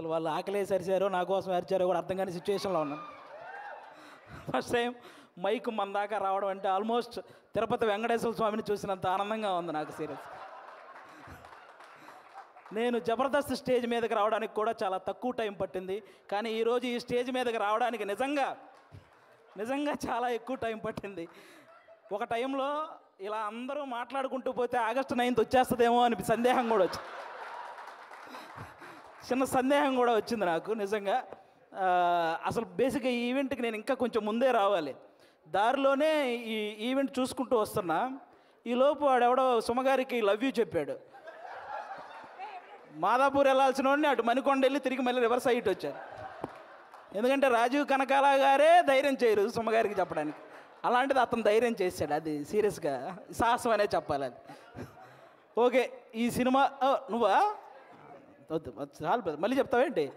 అసలు వాళ్ళు ఆకలేసి అరిచారో నా కోసం అరిచారో కూడా అర్థం కాని సిచ్యువేషన్లో ఉన్నాను. ఫస్ట్ టైం మైక్ మన దాకా రావడం అంటే ఆల్మోస్ట్ తిరుపతి వెంకటేశ్వర స్వామిని చూసినంత ఆనందంగా ఉంది నాకు. సీరియస్, నేను జబర్దస్త్ స్టేజ్ మీదకి రావడానికి కూడా చాలా తక్కువ టైం పట్టింది. కానీ ఈరోజు ఈ స్టేజ్ మీదకి రావడానికి నిజంగా చాలా ఎక్కువ టైం పట్టింది. ఒక టైంలో ఇలా అందరూ మాట్లాడుకుంటూ పోతే ఆగస్టు 9th వచ్చేస్తుందేమో అని సందేహం కూడా వచ్చింది. చిన్న సందేహం కూడా వచ్చింది నాకు నిజంగా. అసలు బేసిక్గా ఈ ఈవెంట్కి నేను ఇంకా కొంచెం ముందే రావాలి. దారిలోనే ఈ ఈవెంట్ చూసుకుంటూ వస్తున్నా. ఈలోపు వాడెవడో సుమగారికి లవ్ యూ చెప్పాడు. మాదాపూర్ వెళ్ళాల్సిన వాడిని అటు మణికొండ వెళ్ళి తిరిగి మళ్ళీ రివర్స్ అయ్యి వచ్చారు. ఎందుకంటే రాజీవ్ కనకాల గారే ధైర్యం చేయరు సుమగారికి చెప్పడానికి. అలాంటిది అతను ధైర్యం చేశాడు. అది సీరియస్గా సాహసం అనే చెప్పాలి అది. ఓకే, ఈ సినిమా నువ్వా చాలు మళ్ళీ చెప్తావేంటి?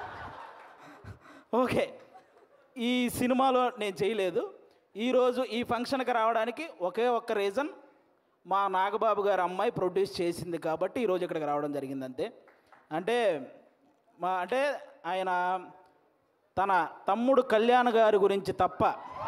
ఓకే, ఈ సినిమాలో నేను చేయలేదు. ఈరోజు ఈ ఫంక్షన్కి రావడానికి ఒకే ఒక్క రీజన్, మా నాగబాబు గారు అమ్మాయి ప్రొడ్యూస్ చేసింది కాబట్టి ఈరోజు ఇక్కడికి రావడం జరిగింది అంతే. అంటే ఆయన తన తమ్ముడు కళ్యాణ్ గారి గురించి తప్ప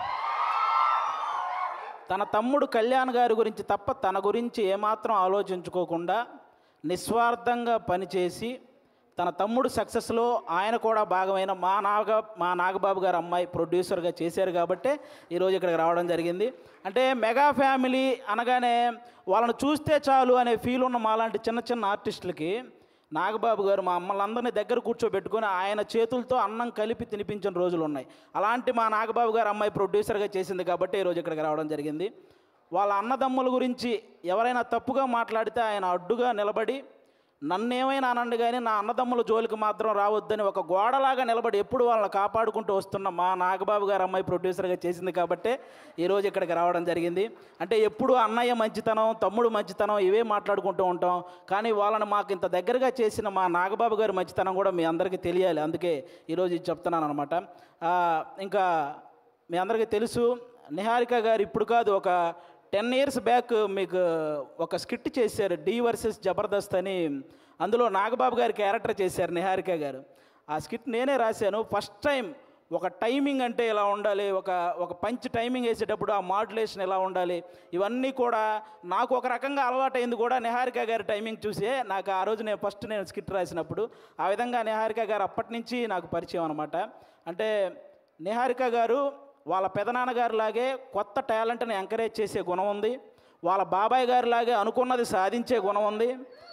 తన గురించి ఏమాత్రం ఆలోచించుకోకుండా నిస్వార్థంగా పనిచేసి తన తమ్ముడు సక్సెస్లో ఆయన కూడా భాగమైన మా నాగబాబు గారు అమ్మాయి ప్రొడ్యూసర్గా చేశారు కాబట్టే ఈరోజు ఇక్కడికి రావడం జరిగింది. అంటే మెగా ఫ్యామిలీ అనగానే వాళ్ళని చూస్తే చాలు అనే ఫీల్ ఉన్న మాలాంటి చిన్న చిన్న ఆర్టిస్టులకి నాగబాబు గారు మా అమ్మలందరినీ దగ్గర కూర్చోబెట్టుకొని ఆయన చేతులతో అన్నం కలిపి తినిపించిన రోజులు ఉన్నాయి. అలాంటి మా నాగబాబు గారు అమ్మాయి ప్రొడ్యూసర్గా చేసింది కాబట్టి ఈరోజు ఇక్కడికి రావడం జరిగింది. వాళ్ళ అన్నదమ్ముల గురించి ఎవరైనా తప్పుగా మాట్లాడితే ఆయన అడ్డుగా నిలబడి నన్నేమైనా అనండి కానీ నా అన్నదమ్ముల జోలికి మాత్రం రావద్దని ఒక గోడలాగా నిలబడి ఎప్పుడు వాళ్ళని కాపాడుకుంటూ వస్తున్న మా నాగబాబు గారు అమ్మాయి ప్రొడ్యూసర్గా చేసింది కాబట్టే ఈరోజు ఇక్కడికి రావడం జరిగింది. అంటే ఎప్పుడు అన్నయ్య మంచితనం, తమ్ముడు మంచితనం ఇవే మాట్లాడుకుంటూ ఉంటాం. కానీ వాళ్ళని మాకు ఇంత దగ్గరగా చేసిన మా నాగబాబు గారి మంచితనం కూడా మీ అందరికీ తెలియాలి. అందుకే ఈరోజు ఇది చెప్తున్నాను అనమాట. ఇంకా మీ అందరికీ తెలుసు, నిహారిక గారు ఇప్పుడు కాదు ఒక 10 years బ్యాక్ మీకు ఒక స్కిట్ చేశారు, డి వర్సెస్ జబర్దస్త్ అని. అందులో నాగబాబు గారి క్యారెక్టర్ చేశారు నిహారిక గారు. ఆ స్కిట్ నేనే రాశాను. ఫస్ట్ టైం ఒక టైమింగ్ అంటే ఎలా ఉండాలి, ఒక పంచ్ టైమింగ్ వేసేటప్పుడు ఆ మాడ్యులేషన్ ఎలా ఉండాలి, ఇవన్నీ కూడా నాకు ఒక రకంగా అలవాటైంది కూడా నిహారిక గారి టైమింగ్ చూసే. నాకు ఆ రోజు నేను స్కిట్ రాసినప్పుడు ఆ విధంగా నిహారిక గారు అప్పటి నుంచి నాకు పరిచయం అనమాట. అంటే నిహారిక గారు వాళ్ళ పెదనాన్నగారి లాగే కొత్త టాలెంట్ని ఎంకరేజ్ చేసే గుణం ఉంది. వాళ్ళ బాబాయ్ గారి లాగే అనుకున్నది సాధించే గుణం ఉంది.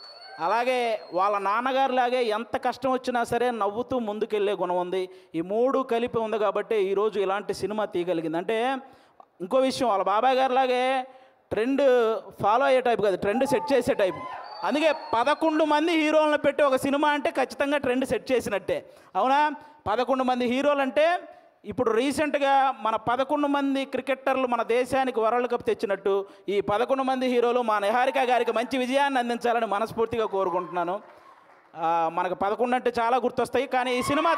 అలాగే వాళ్ళ నాన్నగారి లాగే ఎంత కష్టం వచ్చినా సరే నవ్వుతూ ముందుకెళ్ళే గుణం ఉంది. ఈ మూడు కలిపి ఉంది కాబట్టి ఈరోజు ఇలాంటి సినిమా తీయగలిగింది. అంటే ఇంకో విషయం, వాళ్ళ బాబాయ్ గారి లాగే ట్రెండ్ ఫాలో అయ్యే టైప్ కాదు, ట్రెండ్ సెట్ చేసే టైప్. అందుకే 11 మంది హీరోలను పెట్టి ఒక సినిమా అంటే ఖచ్చితంగా ట్రెండ్ సెట్ చేసినట్టే. అవునా? 11 మంది హీరోలు అంటే ఇప్పుడు రీసెంట్గా మన 11 మంది క్రికెటర్లు మన దేశానికి వరల్డ్ కప్ తెచ్చినట్టు ఈ 11 మంది హీరోలు మా నిహారిక గారికి మంచి విజయాన్ని అందించాలని మనస్ఫూర్తిగా కోరుకుంటున్నాను. మనకు 11 అంటే చాలా గుర్తొస్తాయి, కానీ ఈ సినిమా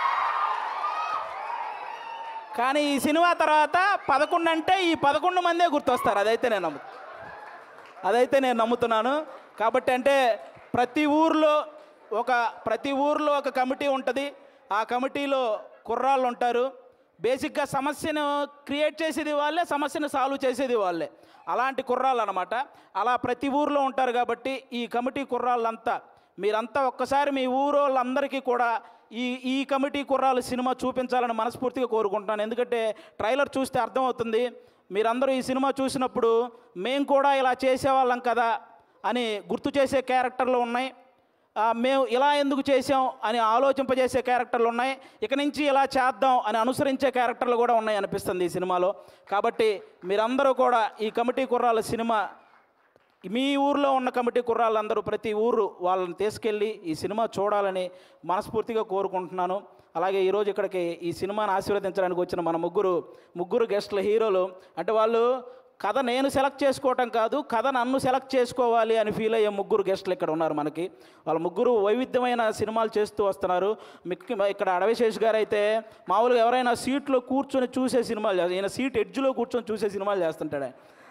తర్వాత 11 అంటే ఈ 11 మందే గుర్తొస్తారు. అదైతే నేను నమ్ముతున్నాను. కాబట్టి అంటే ప్రతి ఊర్లో ఒక కమిటీ ఉంటుంది. ఆ కమిటీలో కుర్రాళ్ళు ఉంటారు. బేసిక్గా సమస్యను క్రియేట్ చేసేది వాళ్ళే, సమస్యను సాల్వ్ చేసేది వాళ్ళే. అలాంటి కుర్రాళ్ళు అనమాట. అలా ప్రతి ఊర్లో ఉంటారు కాబట్టి ఈ కమిటీ కుర్రాళ్ళంతా మీరంతా ఒక్కసారి మీ ఊరోళ్ళందరికీ కూడా ఈ కమిటీ కుర్రాళ్ళు సినిమా చూపించాలని మనస్ఫూర్తిగా కోరుకుంటున్నాను. ఎందుకంటే ట్రైలర్ చూస్తే అర్థమవుతుంది. మీరందరూ ఈ సినిమా చూసినప్పుడు మేము కూడా ఇలా చేసేవాళ్ళం కదా అని గుర్తు చేసే క్యారెక్టర్లు ఉన్నాయి. మేము ఇలా ఎందుకు చేసాం అని ఆలోచింపజేసే క్యారెక్టర్లు ఉన్నాయి. ఇక నుంచి ఇలా చేద్దాం అని అనుసరించే క్యారెక్టర్లు కూడా ఉన్నాయి అనిపిస్తుంది ఈ సినిమాలో. కాబట్టి మీరందరూ కూడా ఈ కమిటీ కుర్రాళ్ళ సినిమా, మీ ఊర్లో ఉన్న కమిటీ కుర్రాళ్ళందరూ ప్రతి ఊరు వాళ్ళని తీసుకెళ్ళి ఈ సినిమా చూడాలని మనస్ఫూర్తిగా కోరుకుంటున్నాను. అలాగే ఈరోజు ఇక్కడికి ఈ సినిమాని ఆశీర్వదించడానికి వచ్చిన మన ముగ్గురు గెస్ట్ల హీరోలు, అంటే వాళ్ళు కథ నేను సెలెక్ట్ చేసుకోవటం కాదు, కథ నన్ను సెలెక్ట్ చేసుకోవాలి అని ఫీల్ అయ్యే ముగ్గురు గెస్టులు ఇక్కడ ఉన్నారు మనకి. వాళ్ళ ముగ్గురు వైవిధ్యమైన సినిమాలు చేస్తూ వస్తున్నారు. ఇక్కడ అడవిశేష్ గారు అయితే మామూలుగా ఎవరైనా సీట్లో కూర్చొని చూసే సినిమాలు చేస్తారు, ఈయన సీట్ ఎడ్జ్లో కూర్చొని చూసే సినిమాలు చేస్తుంటాడు.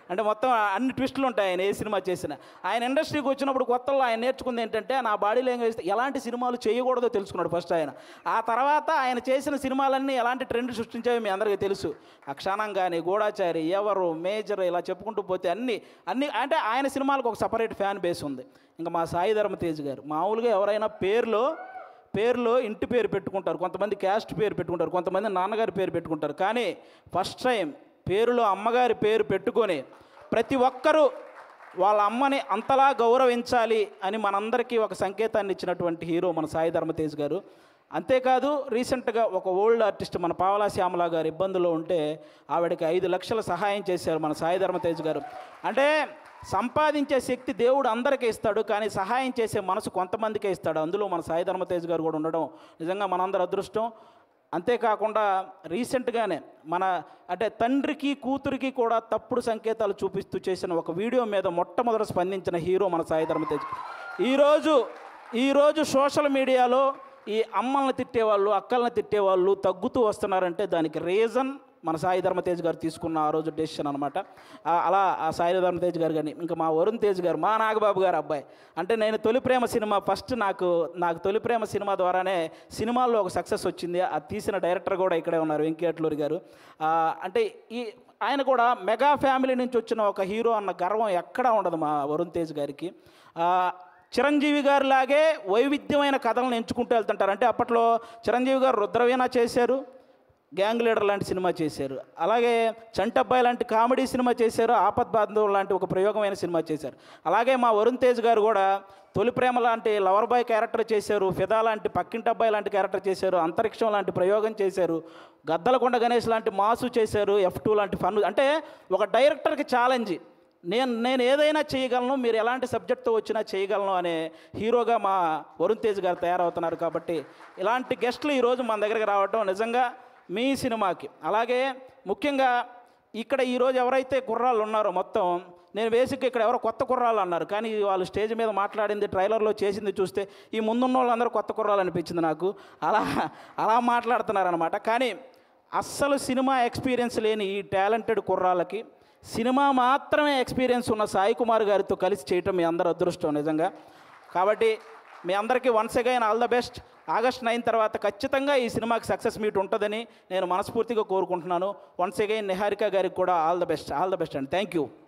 అంటే మొత్తం అన్ని ట్విస్టులు ఉంటాయి ఆయన ఏ సినిమా చేసినా. ఆయన ఇండస్ట్రీకి వచ్చినప్పుడు కొత్తలో ఆయన నేర్చుకుంది ఏంటంటే నా బాడీ లాంగ్వేజ్ ఎలాంటి సినిమాలు చేయకూడదో తెలుసుకున్నాడు ఫస్ట్ ఆయన. ఆ తర్వాత ఆయన చేసిన సినిమాలన్నీ ఎలాంటి ట్రెండ్ సృష్టించాయో మీ అందరికీ తెలుసు. అక్షానం కానీ, గూఢాచారి, ఎవరు, మేజర్, ఇలా చెప్పుకుంటూ పోతే అన్నీ అంటే ఆయన సినిమాలకు ఒక సపరేట్ ఫ్యాన్ బేస్ ఉంది. ఇంకా మా సాయి ధర్మ తేజ్ గారు మామూలుగా ఎవరైనా పేరులో ఇంటి పేరు పెట్టుకుంటారు, కొంతమంది క్యాస్ట్ పేరు పెట్టుకుంటారు, కొంతమంది నాన్నగారి పేరు పెట్టుకుంటారు. కానీ ఫస్ట్ టైం పేరులో అమ్మగారి పేరు పెట్టుకొని ప్రతి ఒక్కరూ వాళ్ళ అమ్మని అంతలా గౌరవించాలి అని మనందరికీ ఒక సంకేతాన్ని ఇచ్చినటువంటి హీరో మన సాయి ధర్మ తేజ్ గారు. అంతేకాదు రీసెంట్గా ఒక ఓల్డ్ ఆర్టిస్ట్ మన పావలా శ్యామల గారు ఇబ్బందులో ఉంటే ఆవిడకి 5 లక్షల సహాయం చేశారు మన సాయి ధర్మ తేజ్ గారు. అంటే సంపాదించే శక్తి దేవుడు అందరికీ ఇస్తాడు, కానీ సహాయం చేసే మనసు కొంతమందికే ఇస్తాడు. అందులో మన సాయి ధర్మ తేజ్ గారు కూడా ఉండడం నిజంగా మనందరి అదృష్టం. అంతేకాకుండా రీసెంట్గానే అంటే తండ్రికి కూతురికి కూడా తప్పుడు సంకేతాలు చూపిస్తూ చేసిన ఒక వీడియో మీద మొట్టమొదట స్పందించిన హీరో మన సాయి ధర్మ తేజ్. ఈరోజు సోషల్ మీడియాలో ఈ అమ్మల్ని తిట్టేవాళ్ళు, అక్కల్ని తిట్టేవాళ్ళు తగ్గుతూ వస్తున్నారంటే దానికి రీజన్ మన సాయి ధర్మ తేజ్ గారు తీసుకున్న ఆ రోజు డెసిషన్ అనమాట. అలా ఆ సాయి ధర్మ తేజ్ గారు కానీ ఇంకా మా వరుణ్ తేజ్ గారు, మా నాగబాబు గారు అబ్బాయి. అంటే నేను తొలి ప్రేమ సినిమా ఫస్ట్ నాకు తొలి ప్రేమ సినిమా ద్వారానే సినిమాల్లో ఒక సక్సెస్ వచ్చింది. అది తీసిన డైరెక్టర్ కూడా ఇక్కడే ఉన్నారు, వెంకీ అట్లూరి గారు. అంటే ఆయన కూడా మెగా ఫ్యామిలీ నుంచి వచ్చిన ఒక హీరో అన్న గర్వం ఎక్కడా ఉండదు మా వరుణ్ తేజ్ గారికి. చిరంజీవి గారి లాగే వైవిధ్యమైన కథలను ఎంచుకుంటూ వెళ్తుంటారు. అంటే అప్పట్లో చిరంజీవి గారు రుద్రవీణ చేశారు, గ్యాంగ్ లీడర్ లాంటి సినిమా చేశారు, అలాగే చంటబ్బాయి లాంటి కామెడీ సినిమా చేశారు, ఆపద్ బాంధవ్ లాంటి ఒక ప్రయోగమైన సినిమా చేశారు. అలాగే మా వరుణ్ తేజ్ గారు కూడా తొలి ప్రేమ లాంటి లవర్ బాయ్ క్యారెక్టర్ చేశారు, ఫిదా లాంటి పక్కింటబ్బాయి లాంటి క్యారెక్టర్ చేశారు, అంతరిక్షం లాంటి ప్రయోగం చేశారు, గద్దలకొండ గణేష్ లాంటి మాసు చేశారు, F2 లాంటి ఫన్. అంటే ఒక డైరెక్టర్కి ఛాలెంజ్, నేను ఏదైనా చేయగలను, మీరు ఎలాంటి సబ్జెక్ట్తో వచ్చినా చేయగలను అనే హీరోగా మా వరుణ్ తేజ్ గారు తయారవుతున్నారు. కాబట్టి ఇలాంటి గెస్టులు ఈరోజు మన దగ్గరికి రావటం నిజంగా మీ సినిమాకి, అలాగే ముఖ్యంగా ఇక్కడ ఈరోజు ఎవరైతే కుర్రాళ్ళు ఉన్నారో మొత్తం, నేను బేసిక్గా ఇక్కడ ఎవరో కొత్త కుర్రాళ్ళు అన్నారు, కానీ వాళ్ళు స్టేజ్ మీద మాట్లాడింది, ట్రైలర్లో చేసింది చూస్తే ఈ ముందున్న వాళ్ళందరూ కొత్త కుర్రాళ్ళు అనిపించింది నాకు. అలా మాట్లాడుతున్నారనమాట. కానీ అస్సలు సినిమా ఎక్స్పీరియన్స్ లేని ఈ టాలెంటెడ్ కుర్రాళ్ళకి సినిమా మాత్రమే ఎక్స్పీరియన్స్ ఉన్న సాయి కుమార్ గారితో కలిసి చేయటం మీ అందరి అదృష్టం నిజంగా. కాబట్టి మీ అందరికీ once again all the best. August 9 తర్వాత ఖచ్చితంగా ఈ సినిమాకి సక్సెస్ మీట్ ఉంటుందని నేను మనస్ఫూర్తిగా కోరుకుంటున్నాను. వన్స్ అగైన్ నిహారిక గారికి కూడా ఆల్ ద బెస్ట్ అండి. Thank you.